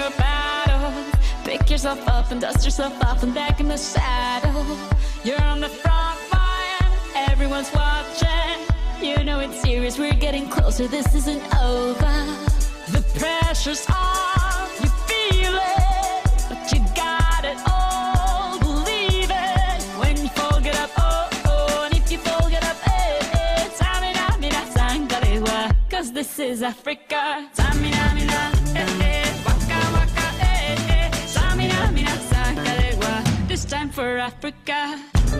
your battle. Pick yourself up and dust yourself off and back in the saddle. You're on the front line, everyone's watching. You know it's serious, we're getting closer, this isn't over. The pressure's on, you feel it, but you got it all, believe it. When you fall, get up, oh, oh, and if you fall, get up, eh, eh. Samina, mina, sangalewa, cause this is Africa. Samina, mina, eh, eh, waka, waka, eh, eh. Samina, mina, sangalewa, this time for Africa.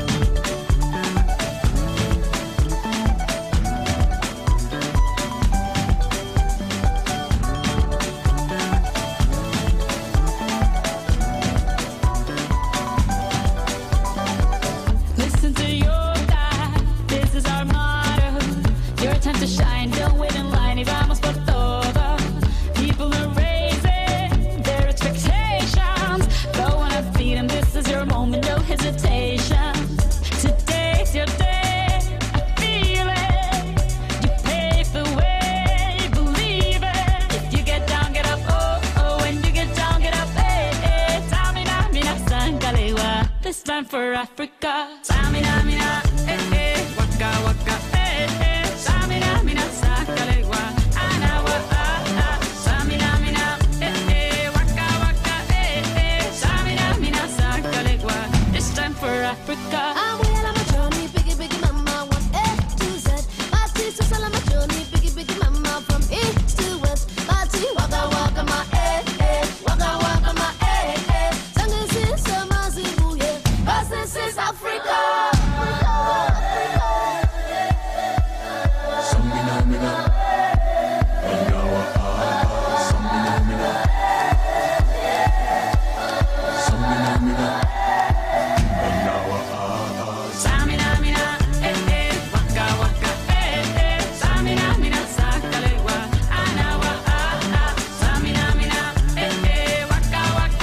Time to shine, don't wait in line, y vamos por todo. People are raising their expectations. Go on and feed them, this is your moment, no hesitation. Today's your day, I feel it. You pave the way, believe it. If you get down, get up, oh, oh. When you get down, get up, eh, eh. Samina, mina, sangalewa, this time for Africa. Samina, mina, eh, eh. Waka, waka, eh, eh. Samina, mina, sangalewa, anawa, ah, ah. Samina, mina, eh, eh. Waka, waka, eh, eh. Samina, mina, sangalewa, this time for Africa. I'm well on my journey, biggie, biggie mama, one A to Z. My teacher's all on my journey, biggie, biggie mama, from east to west. My tea, waka, waka, my eh, eh. Waka, waka, my eh, eh. Sangin' sin, sama, zibu, yeah. 'Cause this is Africa.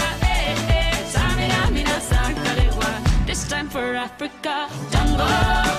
For Africa, jungle.